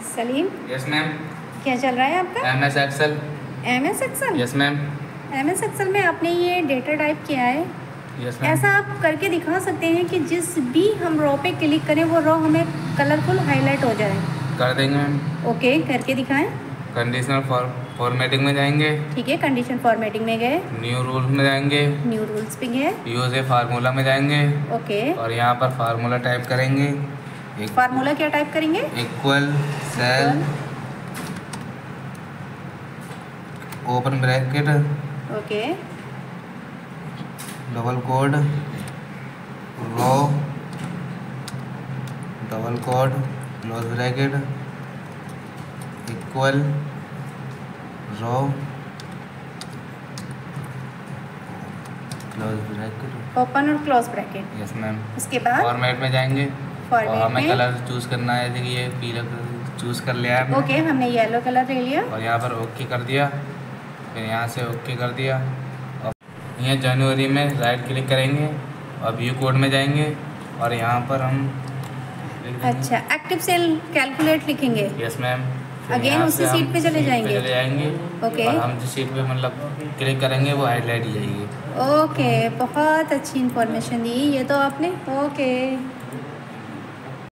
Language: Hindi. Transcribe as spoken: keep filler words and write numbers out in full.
सलीम। Yes ma'am. क्या चल रहा है आपका? M S Excel. M S Excel? Yes ma'am. M S Excel में आपने ये डेटा टाइप किया है। Yes ma'am. ऐसा आप करके दिखा सकते हैं कि जिस भी हम रो पे क्लिक करें वो रो हमें कलरफुल हाईलाइट हो जाए। कर देंगे मैम। ओके, करके दिखाएं। कंडीशनल फॉर्मेटिंग में जाएंगे। ठीक है, कंडीशन फॉर्मेटिंग में गए। न्यू रूल्स में जाएंगे। न्यू रूल्स पे गए। यूज ए फार्मूला में जाएंगे। ओके। और यहाँ पर फार्मूला टाइप करेंगे। फार्मूला क्या टाइप करेंगे? Equal cell open bracket okay, double quote row double quote close bracket equal row close bracket open और क्लोज ब्रैकेट। Yes ma'am. उसके बाद फॉर्मेट में जाएंगे और फॉर्मेट हमें में कलर चूज करना है, जैसे कि ये पीला कलर चूज कर लिया है। ओके, हमने येलो कलर ले लिया और यहाँ पर ओके कर दिया, फिर यहाँ से ओके कर दिया। और यहाँ जनवरी में राइट क्लिक करेंगे और व्यू कोड में जाएंगे और यहाँ पर हम अच्छा एक्टिव सेल कैलकुलेट लिखेंगे। Yes ma'am. अगेन उसी सीट पे चले जाएंगे। चले जाएंगे ओके। और हम जिस सीट पे मतलब क्लिक करेंगे वो हाईलाइट हो जाएगी। ओके, बहुत अच्छी इन्फॉर्मेशन दी ये तो आपने। ओके।